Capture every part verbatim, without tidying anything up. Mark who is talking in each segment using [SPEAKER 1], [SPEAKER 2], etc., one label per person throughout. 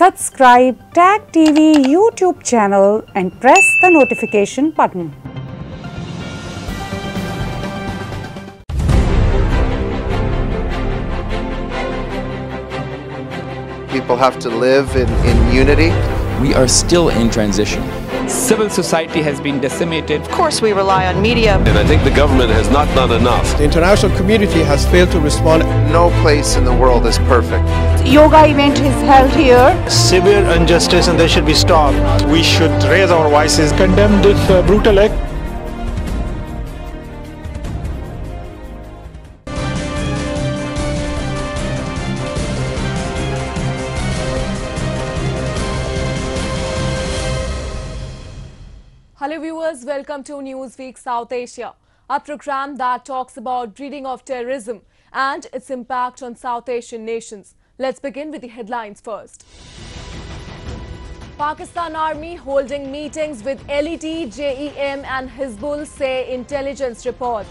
[SPEAKER 1] Subscribe Tag T V YouTube channel and press the notification button.
[SPEAKER 2] People have to live in, in unity.
[SPEAKER 3] We are still in transition.
[SPEAKER 4] Civil society has been decimated.
[SPEAKER 5] Of course, we rely on media.
[SPEAKER 6] And I think the government has not done enough.
[SPEAKER 7] The international community has failed to respond.
[SPEAKER 2] No place in the world is perfect.
[SPEAKER 1] Yoga event is held here.
[SPEAKER 8] Severe injustice and they should be stopped. We should raise our voices, condemn this uh, brutal act.
[SPEAKER 9] Hello viewers, welcome to Newsweek South Asia, a program that talks about breeding of terrorism and its impact on South Asian nations. Let's begin with the headlines first. Pakistan Army holding meetings with L E T, J E M and Hizbul, say intelligence reports.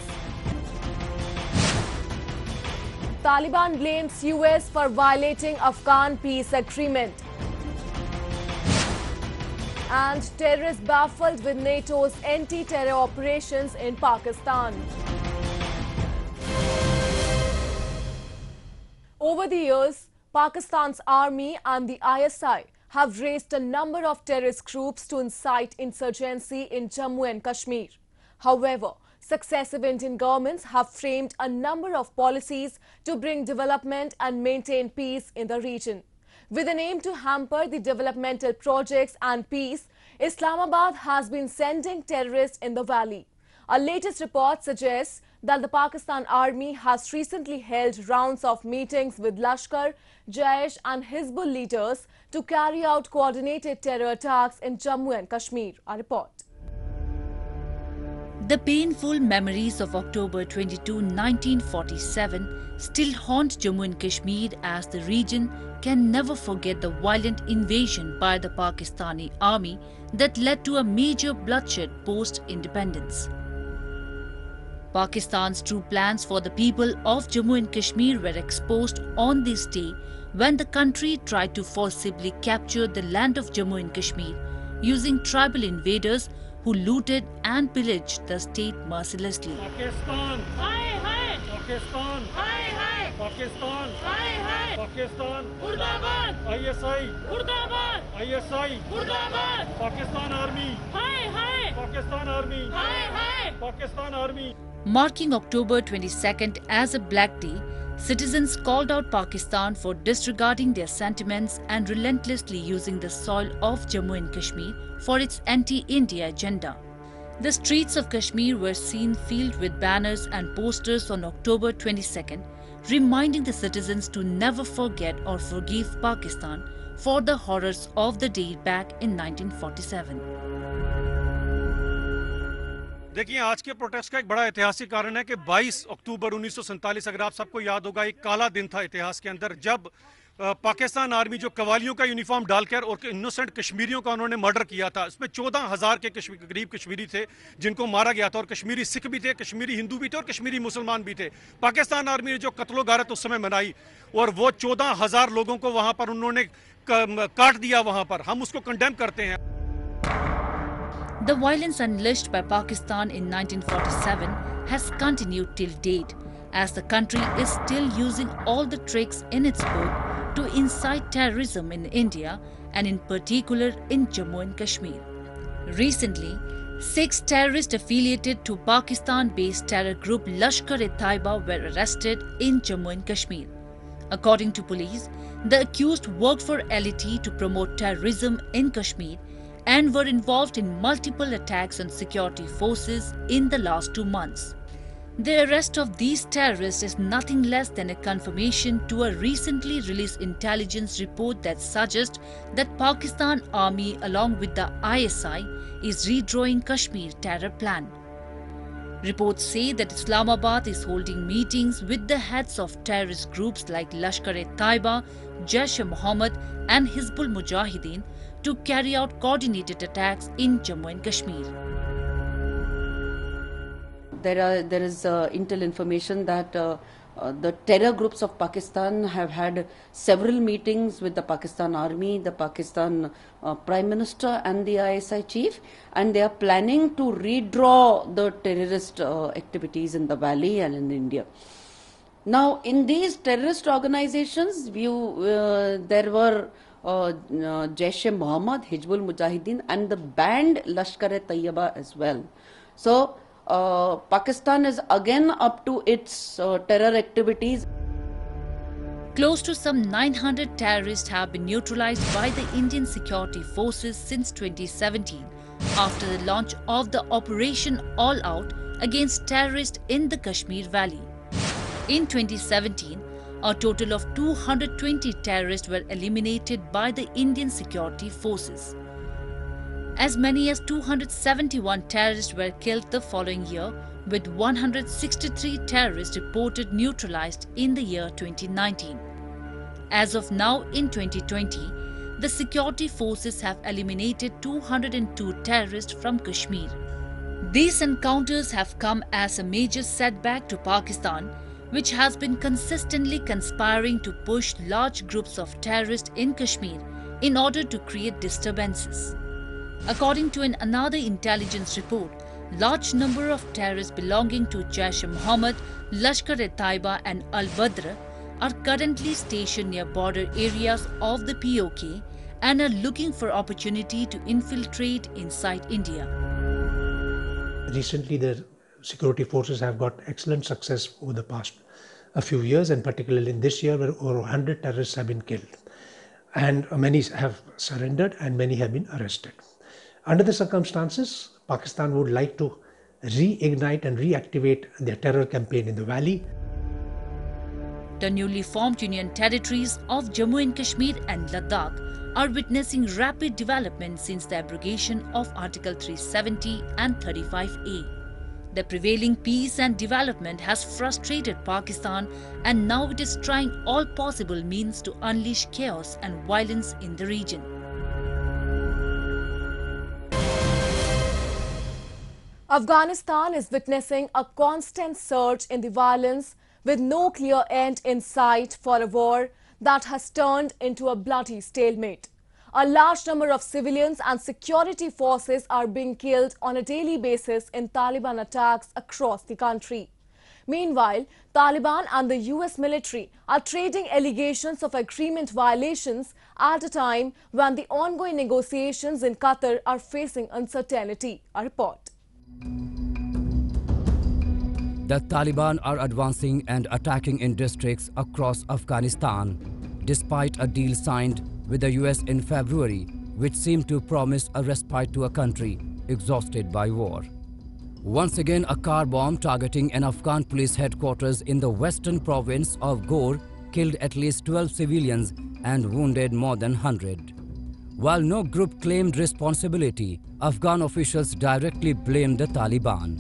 [SPEAKER 9] Taliban blames U S for violating Afghan peace agreement. And terrorists baffled with NATO's anti-terror operations in Pakistan. Over the years, Pakistan's army and the I S I have raised a number of terrorist groups to incite insurgency in Jammu and Kashmir. However, successive Indian governments have framed a number of policies to bring development and maintain peace in the region. With an aim to hamper the developmental projects and peace, Islamabad has been sending terrorists in the valley. A latest report suggests that the Pakistan Army has recently held rounds of meetings with Lashkar, Jaish and Hizbul leaders to carry out coordinated terror attacks in Jammu and Kashmir. A report.
[SPEAKER 10] The painful memories of October twenty-second, nineteen forty-seven still haunt Jammu and Kashmir, as the region can never forget the violent invasion by the Pakistani army that led to a major bloodshed post-independence. Pakistan's true plans for the people of Jammu and Kashmir were exposed on this day when the country tried to forcibly capture the land of Jammu and Kashmir using tribal invaders who looted and pillaged the state mercilessly.
[SPEAKER 11] Pakistan, hi hi. Pakistan, hi hi. Pakistan, hi hi. Pakistan, Murdabad. I S I, Murdabad. I S I, Murdabad. Pakistan Army, hi hi. Pakistan Army, hi hi. Pakistan Army.
[SPEAKER 10] Marking October twenty-second as a Black Day, citizens called out Pakistan for disregarding their sentiments and relentlessly using the soil of Jammu and Kashmir for its anti-India agenda. The streets of Kashmir were seen filled with banners and posters on October twenty-second, reminding the citizens to never forget or forgive Pakistan for the horrors of the day back in nineteen forty-seven.
[SPEAKER 11] देखिए, आज के protest का एक बड़ा ऐतिहासिक कारण है कि बाईस अक्टूबर उन्नीस सौ सैंतालीस, अगर आप सबको याद होगा, एक काला दिन था इतिहास के अंदर, जब पाकिस्तान आर्मी जो कवालियों का यूनिफॉर्म डालकर और इनोसेंट कश्मीरियों का उन्होंने मर्डर किया था। इसमें चौदह हजार के करीब कश्मीरी थे जिनको मारा गया था, और कश्मीरी सिख भी थे, कश्मीरी हिंदू भी थे और कश्मीरी मुसलमान भी थे। पाकिस्तान आर्मी ने जो कत्लो गारत उस समय मनाई और वो चौदह हजार लोगों को वहां पर उन्होंने काट दिया, वहां पर हम उसको कंडेम करते हैं।
[SPEAKER 10] The violence unleashed by Pakistan in nineteen forty-seven has continued till date, as the country is still using all the tricks in its book to incite terrorism in India and in particular in Jammu and Kashmir. Recently, six terrorists affiliated to Pakistan-based terror group Lashkar-e-Taiba were arrested in Jammu and Kashmir. According to police, the accused worked for L E T to promote terrorism in Kashmir and were involved in multiple attacks on security forces in the last two months. The arrest of these terrorists is nothing less than a confirmation to a recently released intelligence report that suggests that Pakistan Army along with the I S I is redrawing Kashmir terror plan. Reports say that Islamabad is holding meetings with the heads of terrorist groups like Lashkar-e-Taiba, Jaish-e-Mohammed and Hizbul Mujahideen to carry out coordinated attacks in Jammu and Kashmir.
[SPEAKER 12] There are there is uh, intel information that uh, uh, the terror groups of Pakistan have had several meetings with the Pakistan Army, the Pakistan uh, Prime Minister and the I S I chief, and they are planning to redraw the terrorist uh, activities in the valley and in India. Now, in these terrorist organizations, you, uh, there were uh, uh, Jaish-e-Mohammed, Hizbul Mujahideen, and the banned Lashkar-e-Taiba as well. So, uh, Pakistan is again up to its uh, terror activities.
[SPEAKER 10] Close to some nine hundred terrorists have been neutralized by the Indian security forces since twenty seventeen, after the launch of the Operation All Out against terrorists in the Kashmir Valley. In twenty seventeen, a total of two hundred twenty terrorists were eliminated by the Indian security forces. As many as two hundred seventy-one terrorists were killed the following year, with one hundred sixty-three terrorists reported neutralized in the year twenty nineteen. As of now, in twenty twenty, the security forces have eliminated two hundred two terrorists from Kashmir. These encounters have come as a major setback to Pakistan, which has been consistently conspiring to push large groups of terrorists in Kashmir in order to create disturbances. According to an another intelligence report, large number of terrorists belonging to Jaish-e-Mohammed, Lashkar-e-Taiba and Al-Badr are currently stationed near border areas of the P O K and are looking for opportunity to infiltrate inside India.
[SPEAKER 13] Recently, the security forces have got excellent success over the past a few years, and particularly in this year, where over one hundred terrorists have been killed, and many have surrendered and many have been arrested. Under the circumstances, Pakistan would like to reignite and reactivate their terror campaign in the valley.
[SPEAKER 10] The newly formed Union territories of Jammu and Kashmir and Ladakh are witnessing rapid development since the abrogation of Article three seventy and thirty-five A. The prevailing peace and development has frustrated Pakistan, and now it is trying all possible means to unleash chaos and violence in the region.
[SPEAKER 9] Afghanistan is witnessing a constant surge in the violence with no clear end in sight for a war that has turned into a bloody stalemate. A large number of civilians and security forces are being killed on a daily basis in Taliban attacks across the country. Meanwhile, Taliban and the U S military are trading allegations of agreement violations at a time when the ongoing negotiations in Qatar are facing uncertainty. A report.
[SPEAKER 14] The Taliban are advancing and attacking in districts across Afghanistan, despite a deal signed with the U S in February, which seemed to promise a respite to a country exhausted by war. Once again, a car bomb targeting an Afghan police headquarters in the western province of Ghor killed at least twelve civilians and wounded more than one hundred. While no group claimed responsibility, Afghan officials directly blamed the Taliban.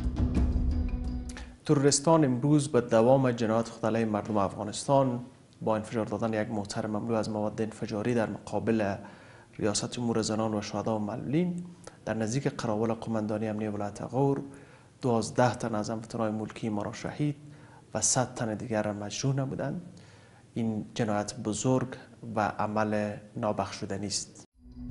[SPEAKER 15] تروریستان امروز به دوام جنایات خود علیه مردم افغانستان با انفجار دادن یک موتر مملو از مواد انفجاری در مقابل ریاست جمهور زنان و شهدا و معلولین در نزدیک قراول قماندانی امنیه ولایت غور دوازده تن از هموطنان ملکی ما را شهید و صد تن دیگر را مجروح نمودند. این جنایت بزرگ و عمل نابخشودنی است.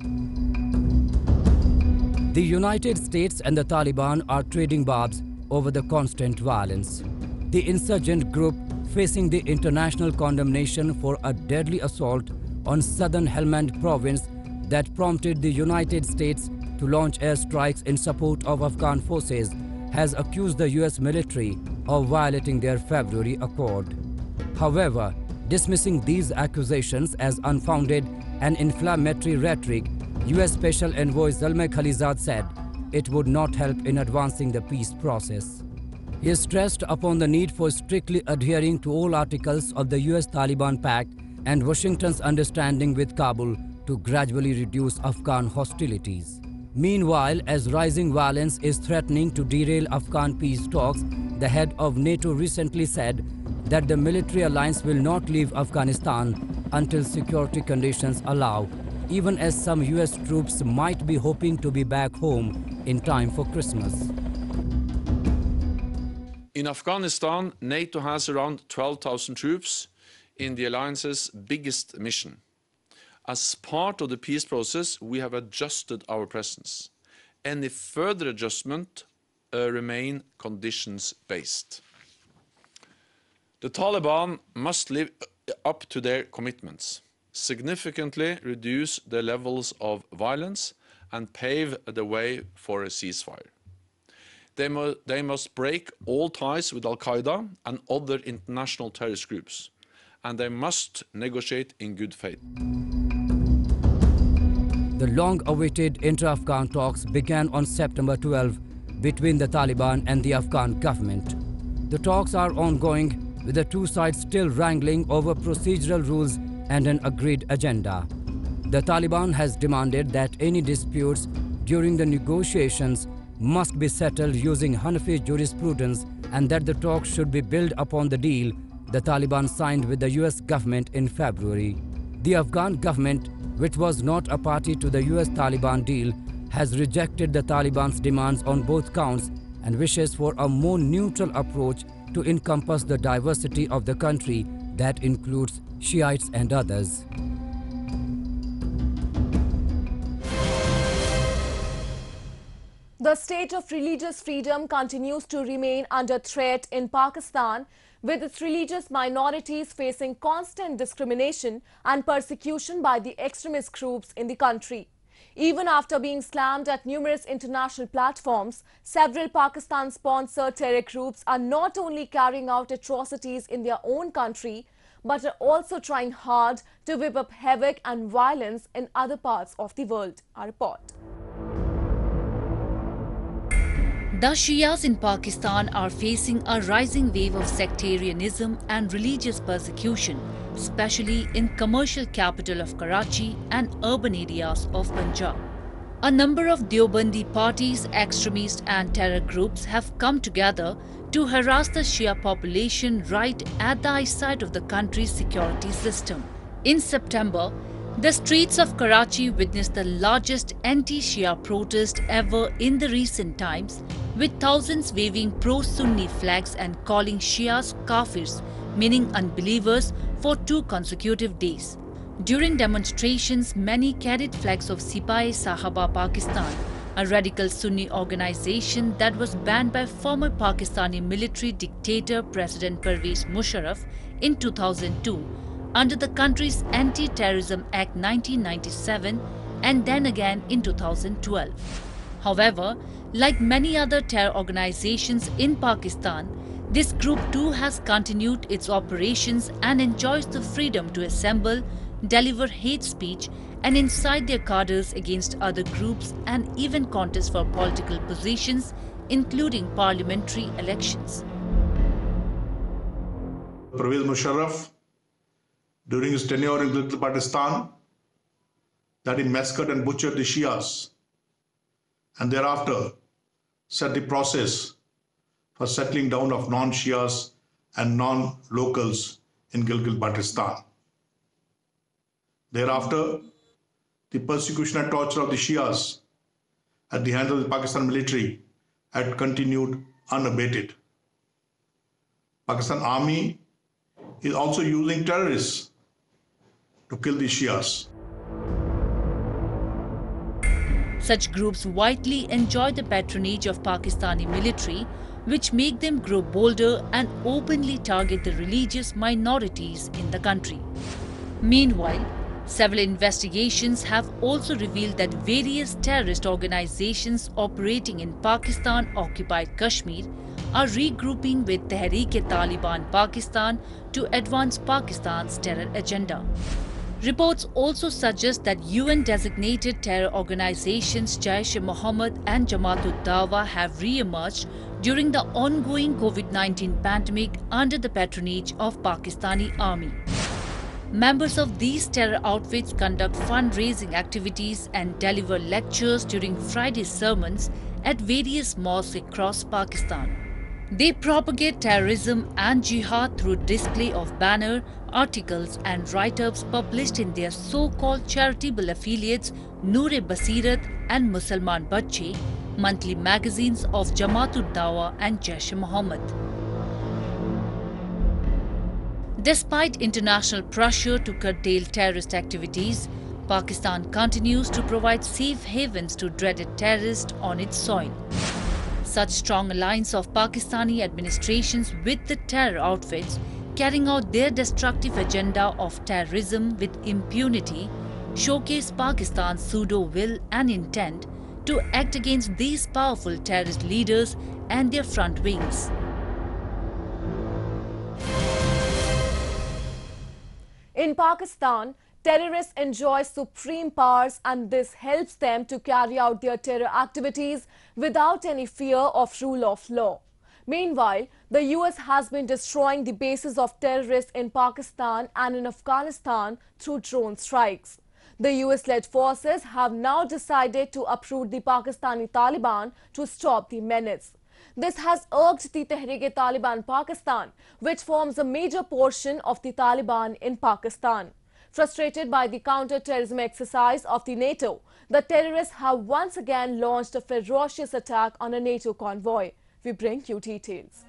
[SPEAKER 14] The United States and the Taliban are trading barbs over the constant violence. The insurgent group, facing the international condemnation for a deadly assault on southern Helmand province that prompted the United States to launch airstrikes in support of Afghan forces, has accused the U S military of violating their February accord. However, dismissing these accusations as unfounded and inflammatory rhetoric, U S Special Envoy Zalmay Khalilzad said it would not help in advancing the peace process. He stressed upon the need for strictly adhering to all articles of the U S-Taliban Pact and Washington's understanding with Kabul to gradually reduce Afghan hostilities. Meanwhile, as rising violence is threatening to derail Afghan peace talks, the head of NATO recently said that the military alliance will not leave Afghanistan until security conditions allow, even as some U S troops might be hoping to be back home in time for Christmas.
[SPEAKER 16] In Afghanistan, NATO has around twelve thousand troops in the alliance's biggest mission. As part of the peace process, we have adjusted our presence. Any further adjustment uh, remain conditions-based. The Taliban must live up to their commitments, significantly reduce the levels of violence and pave the way for a ceasefire. They, mu they must break all ties with Al-Qaeda and other international terrorist groups, and they must negotiate in good faith.
[SPEAKER 14] The long-awaited inter-Afghan talks began on September twelfth between the Taliban and the Afghan government. The talks are ongoing, with the two sides still wrangling over procedural rules and an agreed agenda. The Taliban has demanded that any disputes during the negotiations must be settled using Hanafi jurisprudence and that the talks should be built upon the deal the Taliban signed with the U S government in February. The Afghan government, which was not a party to the U S Taliban deal, has rejected the Taliban's demands on both counts and wishes for a more neutral approach to encompass the diversity of the country that includes Shiites and others.
[SPEAKER 9] The state of religious freedom continues to remain under threat in Pakistan, with its religious minorities facing constant discrimination and persecution by the extremist groups in the country. Even after being slammed at numerous international platforms, several Pakistan-sponsored terror groups are not only carrying out atrocities in their own country, but are also trying hard to whip up havoc and violence in other parts of the world. Our report.
[SPEAKER 10] The Shias in Pakistan are facing a rising wave of sectarianism and religious persecution, especially in commercial capital of Karachi and urban areas of Punjab. A number of Deobandi parties, extremist and terror groups have come together to harass the Shia population right at the eyesight of the country's security system. In September, the streets of Karachi witnessed the largest anti-Shia protest ever in the recent times, with thousands waving pro-Sunni flags and calling Shias kafirs, meaning unbelievers, for two consecutive days. During demonstrations, many carried flags of Sipah-e-Sahaba Pakistan, a radical Sunni organization that was banned by former Pakistani military dictator President Pervez Musharraf in two thousand two, under the country's Anti-Terrorism Act nineteen ninety-seven and then again in two thousand twelve. However, like many other terror organizations in Pakistan, this group too has continued its operations and enjoys the freedom to assemble, deliver hate speech and incite their cadres against other groups and even contest for political positions, including parliamentary elections.
[SPEAKER 17] Pervez Musharraf, during his tenure in Gilgit-Baltistan, that he massacred and butchered the Shias, and thereafter set the process for settling down of non-Shias and non-locals in Gilgit-Baltistan. Thereafter, the persecution and torture of the Shias at the hands of the Pakistan military had continued unabated. Pakistan Army is also using terrorists to kill the Shias.
[SPEAKER 10] Such groups widely enjoy the patronage of Pakistani military, which make them grow bolder and openly target the religious minorities in the country. Meanwhile, several investigations have also revealed that various terrorist organizations operating in Pakistan-occupied Kashmir are regrouping with Tehreek-e-Taliban Pakistan to advance Pakistan's terror agenda. Reports also suggest that U N-designated terror organizations Jaish-e-Mohammed and Jamaat-ud-Dawa have re-emerged during the ongoing COVID nineteen pandemic under the patronage of Pakistani Army. Members of these terror outfits conduct fundraising activities and deliver lectures during Friday sermons at various mosques across Pakistan. They propagate terrorism and jihad through display of banner, articles and write-ups published in their so-called charitable affiliates Noor-e-Basirat and Musalman Bachche, monthly magazines of Jamaat-ud-Dawa and Jaish-e-Mohammed. Despite international pressure to curtail terrorist activities, Pakistan continues to provide safe havens to dreaded terrorists on its soil. Such strong alliance of Pakistani administrations with the terror outfits carrying out their destructive agenda of terrorism with impunity showcase Pakistan's pseudo-will and intent to act against these powerful terrorist leaders and their front wings.
[SPEAKER 9] In Pakistan, terrorists enjoy supreme powers, and this helps them to carry out their terror activities without any fear of rule of law. Meanwhile, the U S has been destroying the bases of terrorists in Pakistan and in Afghanistan through drone strikes. The U S-led forces have now decided to uproot the Pakistani Taliban to stop the menace. This has irked the Tehreek-e-Taliban Pakistan, which forms a major portion of the Taliban in Pakistan. Frustrated by the counter-terrorism exercise of the NATO, the terrorists have once again launched a ferocious attack on a NATO convoy. We bring you details.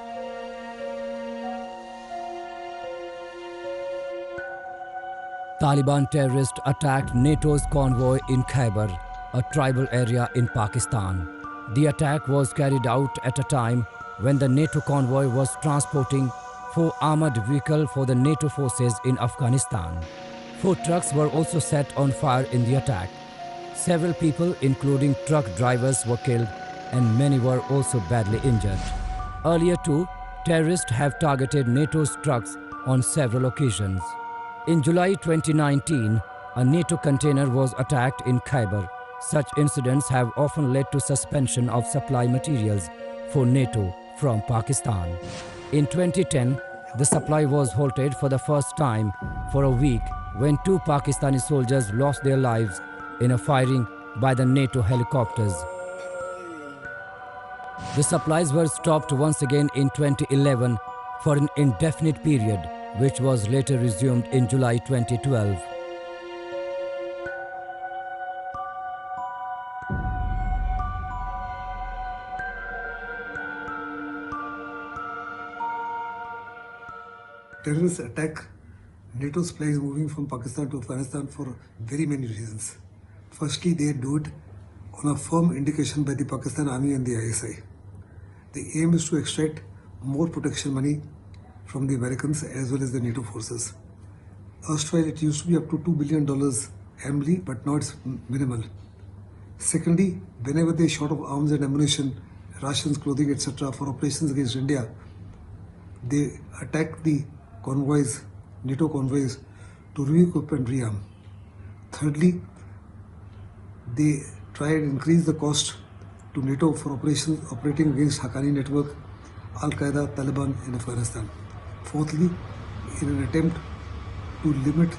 [SPEAKER 14] Taliban terrorists attacked NATO's convoy in Khyber, a tribal area in Pakistan. The attack was carried out at a time when the NATO convoy was transporting four armored vehicles for the NATO forces in Afghanistan. Four trucks were also set on fire in the attack. Several people, including truck drivers, were killed and many were also badly injured. Earlier too, terrorists have targeted NATO's trucks on several occasions. In July twenty nineteen, a NATO container was attacked in Khyber. Such incidents have often led to suspension of supply materials for NATO from Pakistan. In twenty ten, the supply was halted for the first time for a week when two Pakistani soldiers lost their lives in a firing by the NATO helicopters. The supplies were stopped once again in twenty eleven for an indefinite period, which was later resumed in July twenty twelve.
[SPEAKER 18] Terrorists attack NATO supplies moving from Pakistan to Afghanistan for very many reasons. Firstly, they do it on a firm indication by the Pakistan Army and the I S I. The aim is to extract more protection money from the Americans as well as the NATO forces. Erstwhile, it used to be up to two billion dollars annually, but now it's minimal. Secondly, whenever they're short of arms and ammunition, rations, clothing, et cetera for operations against India, they attack the convoys, NATO convoys, to re-equip and rearm. Thirdly, they try and increase the cost to NATO for operations operating against Haqqani network, Al-Qaeda, Taliban in Afghanistan. Fourthly, in an attempt to limit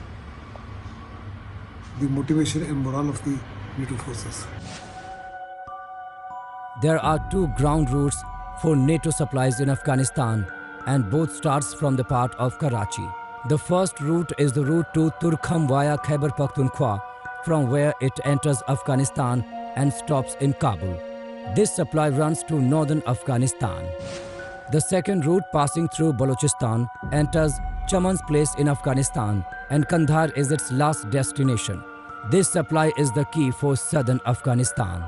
[SPEAKER 18] the motivation and morale of the NATO forces.
[SPEAKER 14] There are two ground routes for NATO supplies in Afghanistan, and both starts from the part of Karachi. The first route is the route to Turkham via Khyber Pakhtunkhwa, from where it enters Afghanistan and stops in Kabul. This supply runs to northern Afghanistan. The second route, passing through Balochistan, enters Chaman's place in Afghanistan, and Kandahar is its last destination. This supply is the key for southern Afghanistan.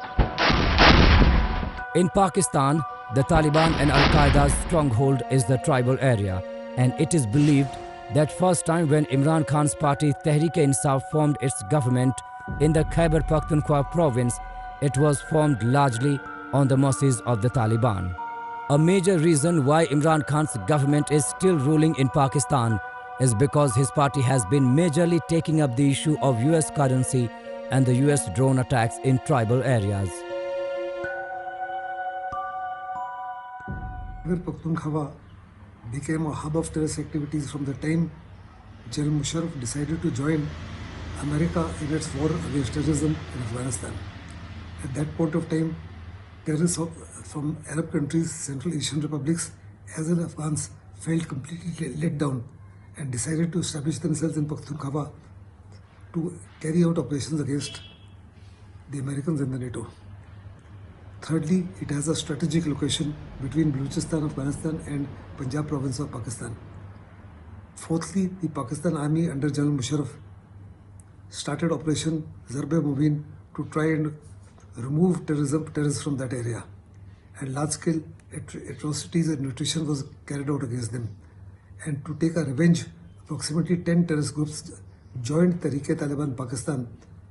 [SPEAKER 14] In Pakistan, the Taliban and Al-Qaeda's stronghold is the tribal area, and it is believed that first time when Imran Khan's party Tehreek-e-Insaf formed its government in the Khyber Pakhtunkhwa province, it was formed largely on the mercies of the Taliban. A major reason why Imran Khan's government is still ruling in Pakistan is because his party has been majorly taking up the issue of U S currency and the U S drone attacks in tribal areas.
[SPEAKER 18] Khyber Pakhtunkhwa became a hub of terrorist activities from the time General Musharraf decided to join America in its war against terrorism in Afghanistan. At that point of time, terrorists from Arab countries, Central Asian republics, as well as Afghans felt completely let down and decided to establish themselves in Pakhtunkhwa to carry out operations against the Americans and the NATO. Thirdly, it has a strategic location between Balochistan, Afghanistan and Punjab province of Pakistan. Fourthly, the Pakistan Army under General Musharraf started Operation Zarb-e Mubin to try and remove terrorism, terrorists from that area. And large-scale atrocities and nutrition was carried out against them. And to take a revenge, approximately ten terrorist groups joined Tehreek-e-Taliban Pakistan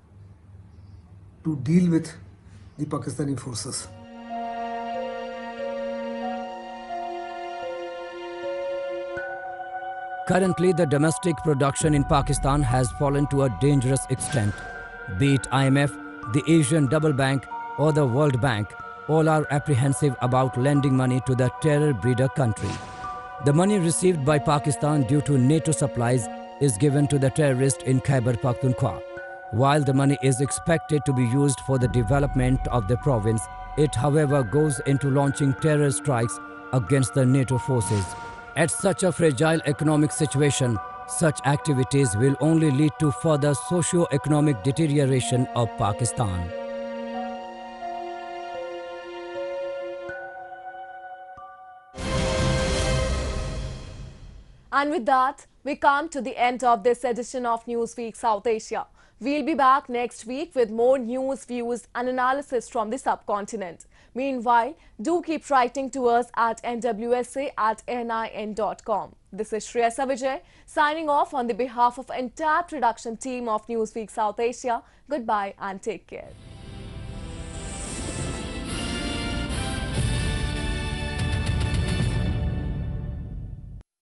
[SPEAKER 18] to deal with the Pakistani forces.
[SPEAKER 14] Currently, the domestic production in Pakistan has fallen to a dangerous extent. Be it I M F, the Asian Double Bank or the World Bank, all are apprehensive about lending money to the terror breeder country. The money received by Pakistan due to NATO supplies is given to the terrorists in Khyber Pakhtunkhwa. While the money is expected to be used for the development of the province, it however goes into launching terror strikes against the NATO forces. At such a fragile economic situation, such activities will only lead to further socio-economic deterioration of Pakistan.
[SPEAKER 9] And with that, we come to the end of this edition of Newsweek South Asia. We'll be back next week with more news, views and analysis from the subcontinent. Meanwhile, do keep writing to us at N W S A at N I N dot com. This is Shreyasa Vijay signing off on the behalf of entire production team of Newsweek South Asia. Goodbye and take care.